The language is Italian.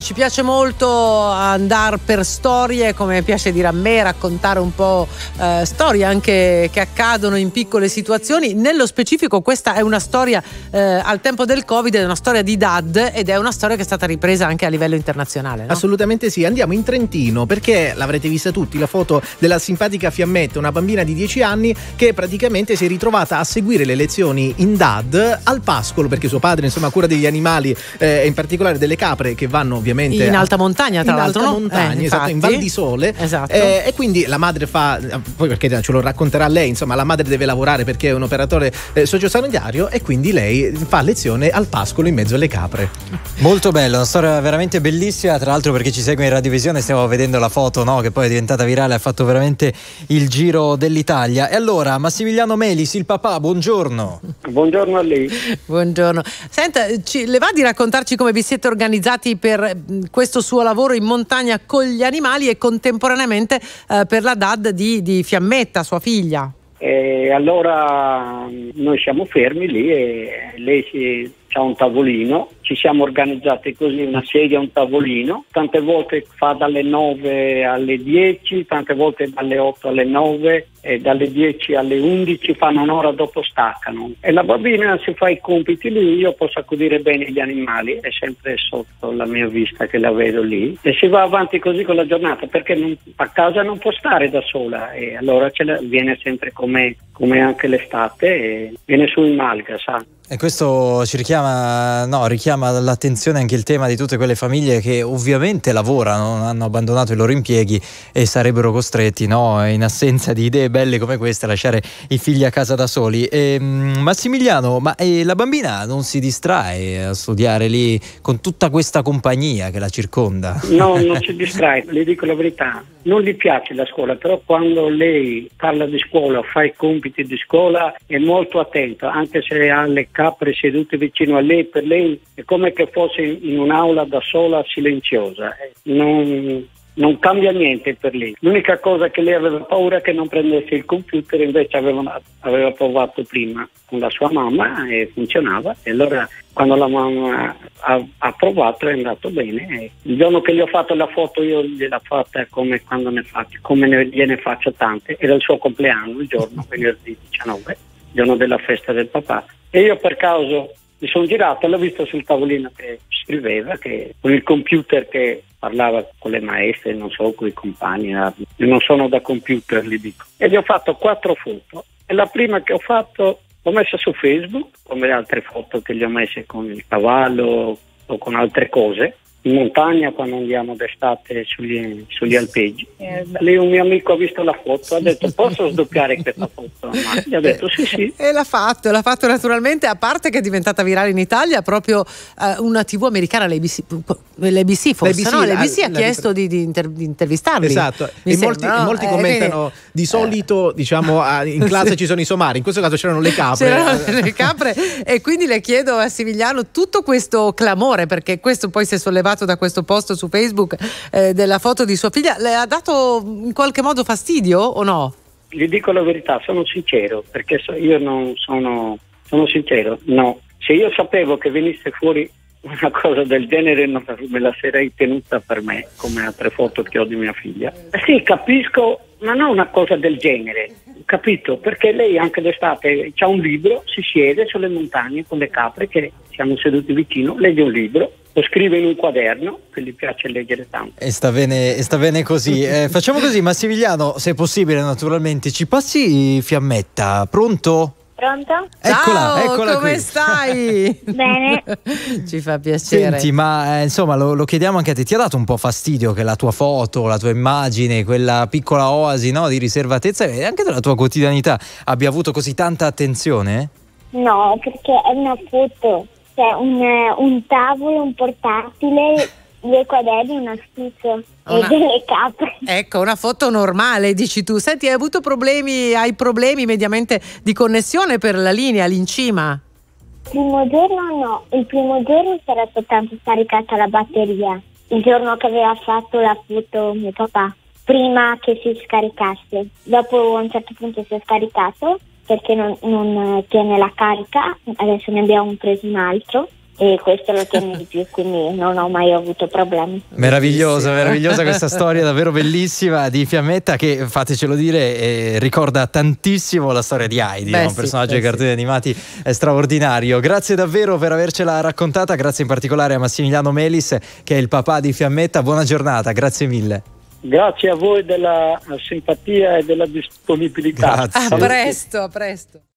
ci piace molto andare per storie, come piace dire a me, raccontare un po' storie anche che accadono in piccole situazioni. Nello specifico questa è una storia al tempo del Covid, è una storia di dad ed è una storia che è stata ripresa anche a livello internazionale, no? Assolutamente sì. Andiamo in Trentino perché l'avrete vista tutti, la foto della simpatica Fiammetta, una bambina di 10 anni che praticamente si è ritrovata a seguire le lezioni in DAD al pascolo, perché suo padre insomma cura degli animali e in particolare delle capre che vanno ovviamente in alta montagna, tra l'altro, in alta montagna, esatto, in Val di Sole, esatto. E quindi la madre poi perché ce lo racconterà lei, insomma la madre deve lavorare perché è un operatore sociosanitario e quindi lei fa lezione al pascolo in mezzo alle capre. Molto bello, una storia veramente bellissima, tra l'altro per chi ci segue in radiovisione stiamo vedendo la foto, no, che poi è diventata virale, ha fatto veramente il giro dell'Italia. E allora Massimiliano Melis, il papà, buongiorno. Buongiorno a lei. Buongiorno. Senta, le va di raccontarci come vi siete organizzati per questo suo lavoro in montagna con gli animali e contemporaneamente per la DAD di Fiammetta, sua figlia? Allora noi siamo fermi lì e lei c'ha un tavolino, ci siamo organizzati così, una sedia, un tavolino, tante volte fa dalle 9 alle 10, tante volte dalle 8 alle 9 e dalle 10 alle 11, fanno un'ora dopo staccano e la bambina si fa i compiti lì, io posso accudire bene gli animali, è sempre sotto la mia vista che la vedo lì e si va avanti così con la giornata perché a casa non può stare da sola e allora viene sempre come anche l'estate e viene su in Malga, sa. E questo ci richiama l'attenzione anche il tema di tutte quelle famiglie che ovviamente lavorano, hanno abbandonato i loro impieghi e sarebbero costretti, no, in assenza di idee belle come queste, a lasciare i figli a casa da soli. Massimiliano, ma la bambina non si distrae a studiare lì con tutta questa compagnia che la circonda? No, non si distrae, le dico la verità. Non gli piace la scuola, però quando lei parla di scuola, fa i compiti di scuola, è molto attenta, anche se ha le capre sedute vicino a lei, per lei è come che fosse in un'aula da sola silenziosa. Non cambia niente per lei. L'unica cosa che lei aveva paura è che non prendesse il computer, invece aveva provato prima con la sua mamma e funzionava. E allora quando la mamma ha provato è andato bene. Il giorno che gli ho fatto la foto io gliel'ho fatta come quando gliene faccio tante. Era il suo compleanno, il giorno, venerdì 19, il giorno della festa del papà. E io per caso mi sono girato e l'ho visto sul tavolino che scriveva, che con il computer che parlava con le maestre, non so, con i compagni. Io non sono da computer, gli dico. E gli ho fatto 4 foto. E la prima che ho fatto l'ho messa su Facebook, come le altre foto che gli ho messe con il cavallo o con altre cose. In montagna quando andiamo d'estate sugli alpeggi. Lì un mio amico ha visto la foto, ha detto posso sdoppiare questa foto? Ma gli ho detto sì. E l'ha fatto naturalmente, a parte che è diventata virale in Italia proprio una TV americana, l'ABC forse, no? L'ABC ha chiesto di intervistarli. Esatto, molti commentano di solito, diciamo, in classe ci sono i somari, in questo caso c'erano le capre. E quindi le chiedo a Massimiliano tutto questo clamore, perché questo poi si è sollevato da questo post su Facebook della foto di sua figlia, le ha dato in qualche modo fastidio o no? Gli dico la verità, sono sincero, perché io non sono sincero, no. Se io sapevo che venisse fuori una cosa del genere non me la sarei tenuta per me, come altre foto che ho di mia figlia. Sì, capisco, ma non una cosa del genere, capito? Perché lei anche d'estate c'ha un libro, si siede sulle montagne con le capre che siamo seduti vicino, legge un libro, lo scrive in un quaderno, che gli piace leggere tanto. E sta bene così. Facciamo così, Massimiliano, se possibile naturalmente, ci passi Fiammetta, pronto? Pronto? Eccola come qui. stai? Bene. Ci fa piacere. Senti, ma insomma lo chiediamo anche a te, ti ha dato un po' fastidio che la tua foto, la tua immagine, quella piccola oasi, no, di riservatezza e anche della tua quotidianità abbia avuto così tanta attenzione? No, perché è una foto, cioè un tavolo, un portatile, 2 quaderni, una schizzo e delle capre. Ecco, una foto normale, dici tu. Senti, hai problemi mediamente di connessione per la linea lì in cima? Il primo giorno no, il primo giorno si era soltanto scaricata la batteria, il giorno che aveva fatto la foto mio papà, prima che si scaricasse. Dopo a un certo punto si è scaricato perché non tiene la carica, adesso ne abbiamo preso un altro. e questo lo tiene di più, quindi non ho mai avuto problemi. Meravigliosa questa storia, davvero bellissima, di Fiammetta, che, fatecelo dire, ricorda tantissimo la storia di Heidi, un personaggio dei cartoni animati straordinario. Grazie davvero per avercela raccontata, grazie in particolare a Massimiliano Melis, che è il papà di Fiammetta. Buona giornata, grazie mille. Grazie a voi della simpatia e della disponibilità. Grazie. A presto.